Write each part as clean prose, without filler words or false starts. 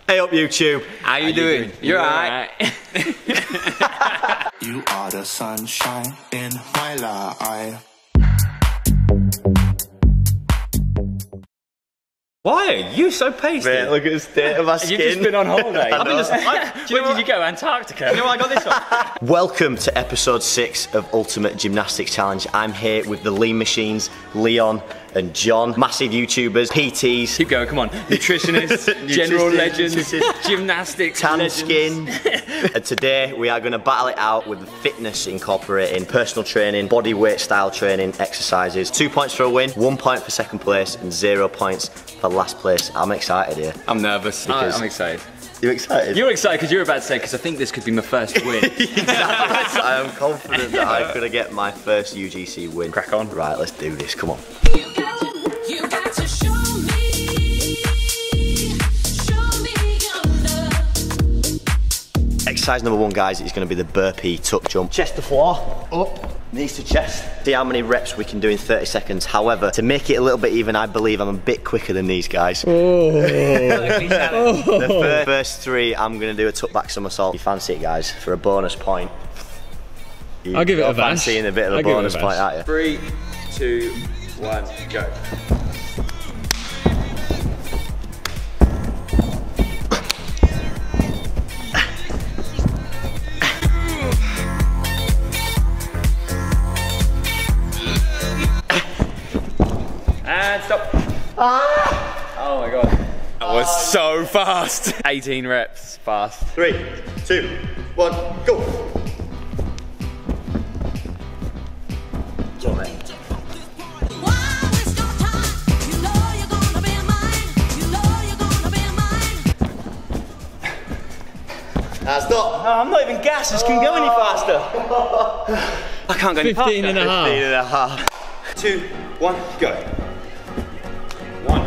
Hey up YouTube. How you doing? You're alright. You are the sunshine in my life. Why are you so pasty? Mate, look at the state of my skin. You've just been on holiday. I know. Where did you go? Antarctica? You know I got this one? Welcome to episode 6 of Ultimate Gymnastics Challenge. I'm here with the lean machines, Leon and John. Massive YouTubers, PTs. Keep going, come on. Nutritionists, general legends, gymnastics, tan legends. skin. And today we are going to battle it out with the fitness incorporating personal training, body weight style training, exercises. 2 points for a win, 1 point for second place, and 0 points for last place. I'm excited here. I'm nervous. I'm excited. You excited? You're excited because you're about to say, because I think this could be my first win. I am confident that I'm going to get my first UGC win. Crack on. Right, let's do this, come on. You got to show me your love. Exercise number 1, guys, is going to be the burpee tuck jump. Chest to floor, up, knees to chest. See how many reps we can do in 30 seconds. However, to make it a little bit even, I believe I'm a bit quicker than these guys. The first 3, I'm going to do a tuck back somersault. You fancy it, guys, for a bonus point? I'll give it a bash. Fancying a bit of a bonus point, aren't you? 3, 2, 1, go. And stop. Oh my god. That was so fast. 18 reps, fast. 3, 2, 1, go. Go, mate. Why waste your time? You know you're gonna be mine. You know you're gonna be mine. Stop. Oh, I'm not even gassed, this can go any faster. I can't go any faster. 15 and a half. 15 and a half. 2, 1, go. 1.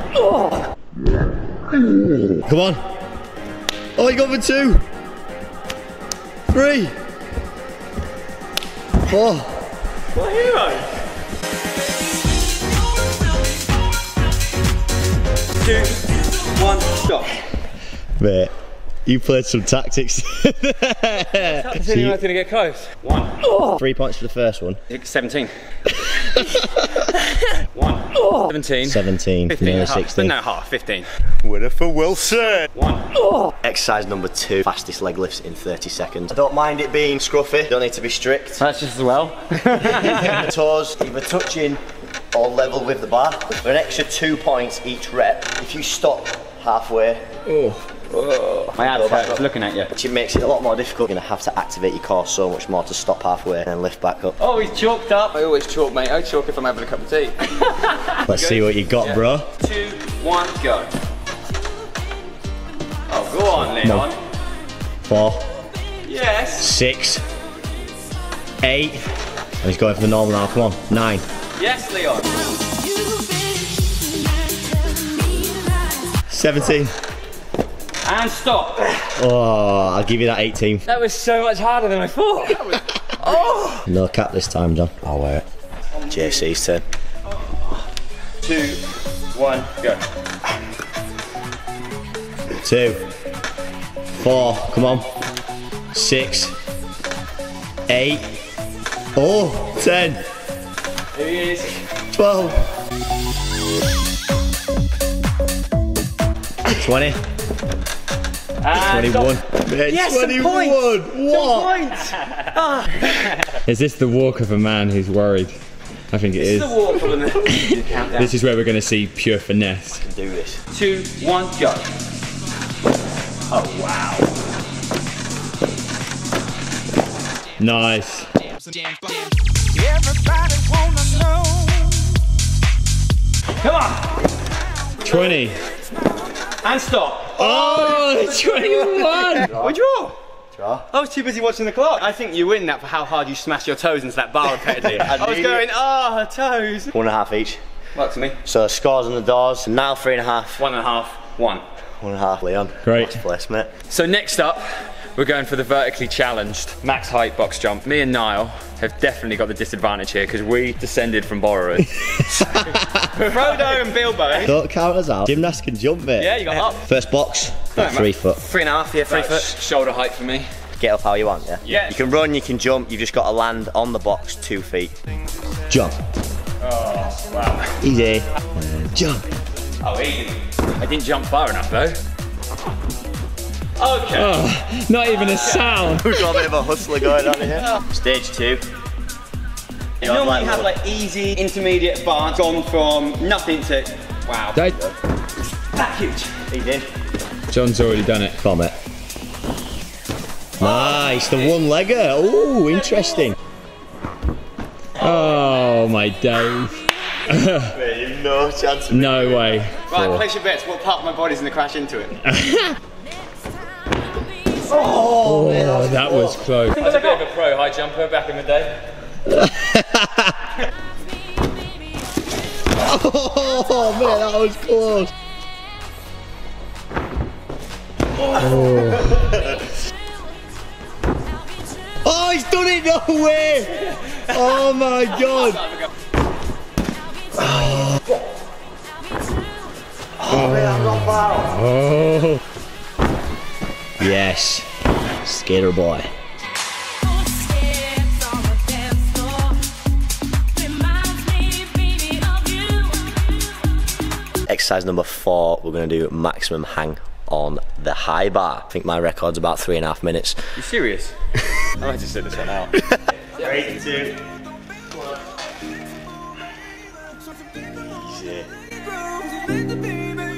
Come on. Oh, you got for 2. 3. 4. What a hero. 2, 1, stop. Mate, you played some tactics. That's the only way I was going to get close. 1. 3 points for the first one. 17. 1. 17. 17, 15 nearly and a half. 16. No, half. 15. Winner for Wilson. 1. Exercise number 2, fastest leg lifts in 30 seconds. I don't mind it being scruffy, don't need to be strict. That's just as well. The toes either touching or level with the bar. For an extra 2 points each rep, if you stop halfway, My abs hurt looking at you. which it makes it a lot more difficult, you're going to have to activate your core so much more to stop halfway and then lift back up. Oh, he's chalked up. I always chalk, mate. I chalk if I'm having a cup of tea. Let's see what you got, bro. 2, 1, go. Oh, go on, Leon. 4, Yes. 6, 8. And he's going for the normal now. Come on. 9. Yes, Leon. 17. And stop. Oh, I'll give you that 18. That was so much harder than I thought. Oh. No cap this time, John. I'll wear it. JC's turn. 2, 1, go. 2, 4. Come on. 6, 8. Oh, 10. Here he is. 12. 20. And 21. Yes, some 21. points. What? Some points. Is this the walk of a man who's worried? I think it is. It's the walk of the countdown. This is where we're going to see pure finesse. Do this. 2, 1, go. Oh, wow. Nice. Everybody wanna know. Come on. 20. And stop. Oh, 21. We draw. Draw. I was too busy watching the clock. I think you win that for how hard you smash your toes into that bar repeatedly. I was going, her toes. 1.5 each. Works for me. So scores on the doors. Now 3.5. 1.5, 1. 1.5, Leon. Great. Last place, mate. So next up, we're going for the vertically challenged max height box jump. Me and Niall have definitely got the disadvantage here because we descended from borrowers. Frodo and Bilbo. Don't count us out. Gymnasts can jump, mate. Yeah, you got up. First box, about 3 foot. 3.5, yeah, 3 foot. Shoulder height for me. Get up how you want, yeah? Yeah. You can run, you can jump, you've just got to land on the box 2 feet. Jump. Oh, wow. Easy. Jump. Oh, easy. I didn't jump far enough though. Okay. Oh, not even a sound. We've got a bit of a hustler going on here. Stage 2. You normally have like easy, intermediate, advanced, gone from nothing to wow. That huge. He's in. John's already done it. Come on, mate. Nice, the one-legger. Oh, interesting. Oh my days. Mate, you've no chance of No way. Right, place your bets. What part of my body's gonna crash into it? Oh, that was close. I was a bit of a pro high jumper back in the day. Oh, man, that was close. Oh, he's done it, no way! Oh my god! Oh. Yes, skater boy. Exercise number 4, we're going to do maximum hang on the high bar. I think my record's about 3.5 minutes. You serious? I might just sit this one out. 3, 2, 1. Easy.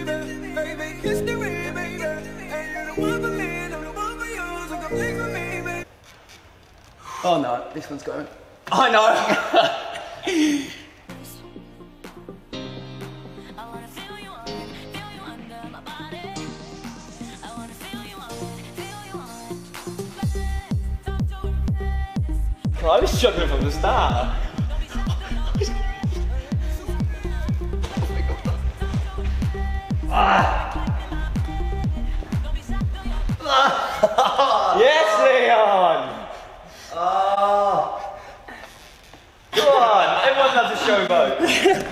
Oh no, this one's going. I know. I was struggling from the start. Yes, Leon! Come on, everyone loves a showboat.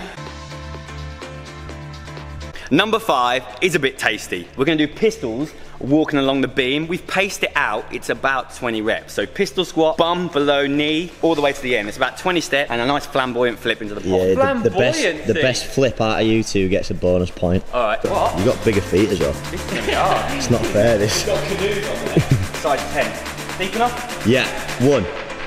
Number 5 is a bit tasty. We're going to do pistols walking along the beam. We've paced it out. It's about 20 reps. So pistol squat, bum below knee, all the way to the end. It's about 20 steps and a nice flamboyant flip into the pot. Yeah, the best flip out of you two gets a bonus point. All right. What? You've got bigger feet as well. This is going to be hard. It's not fair, this. Got canoes on there. Size 10. Deep enough? Yeah, 1.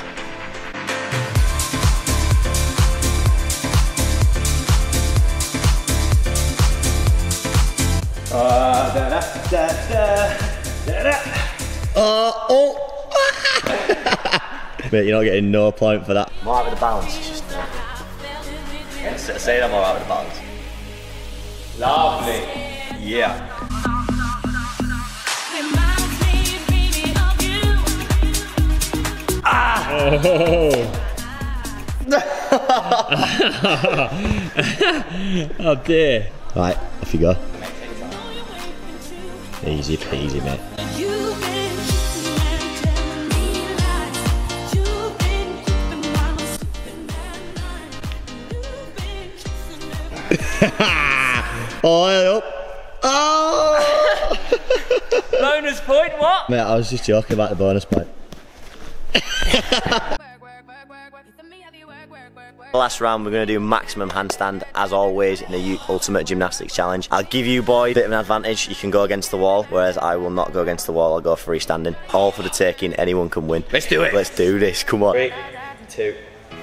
Mate, you're not getting no point for that. I'm alright with the balance. It's just say I'm alright with the balance. Lovely. Yeah. Oh dear. Right, off you go. Easy peasy, mate. You've been kissing and telling me lies. You've been keeping my sleeping at night. You've been kissing every Oh, up. Oh! Bonus point, what? Mate, I was just joking about the bonus point. Last round, we're going to do maximum handstand, as always, in the Ultimate Gymnastics Challenge. I'll give you, boy, a bit of an advantage. You can go against the wall, whereas I will not go against the wall. I'll go freestanding. All for the taking. Anyone can win. Let's do it. Let's do this. Come on. 3, 2.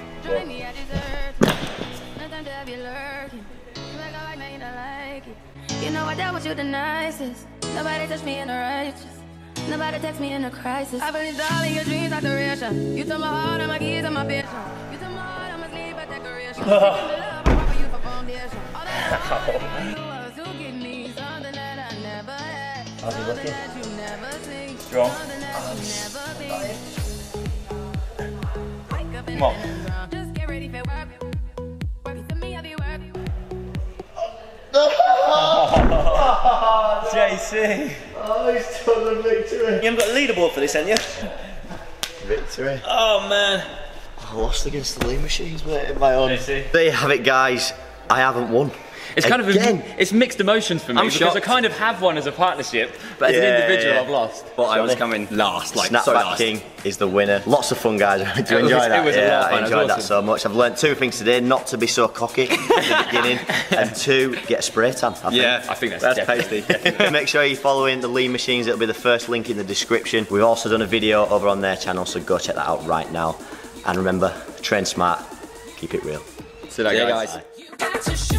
You know I dealt with you the nicest. Nobody touched me in the righteous. Nobody text me in a crisis. I believe all in your dreams are duration. You took my heart and my keys and my vision. You took my heart and my sleep a decoration. Love, I offer you for foundation. All that I was to give me something that I never had. Something that you never seen. Strong. Something that you never been. Wake up and Come on. ground. Just get ready for work. Work it to me, I'll be work. JC. Oh, he's done the victory. You haven't got a leaderboard for this, haven't you? Victory. Oh man. I lost against the lean machines, mate, in my own. There you have it, guys. I haven't won. It's kind Again. of it's mixed emotions for me because shocked. I kind of have won as a partnership, but as an individual I've lost. But I was Johnny. coming last, like so Snapback last. King is the winner. Lots of fun, guys. Did you enjoy that? It was a lot of fun. I It was enjoyed that awesome. so much. I've learned 2 things today: not to be so cocky at the beginning, and 2, get a spray tan. Yeah, I think that's tasty. Make sure you're following the lean machines. It'll be the first link in the description. We've also done a video over on their channel, so go check that out right now. And remember, train smart, keep it real. See you later, guys. Got to show